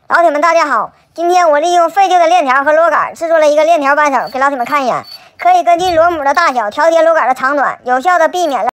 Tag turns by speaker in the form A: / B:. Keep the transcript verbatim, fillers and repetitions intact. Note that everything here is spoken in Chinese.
A: 老铁们，大家好！今天我利用废旧的链条和螺杆制作了一个链条扳手，给老铁们看一眼。可以根据螺母的大小调节螺杆的长短，有效的避免了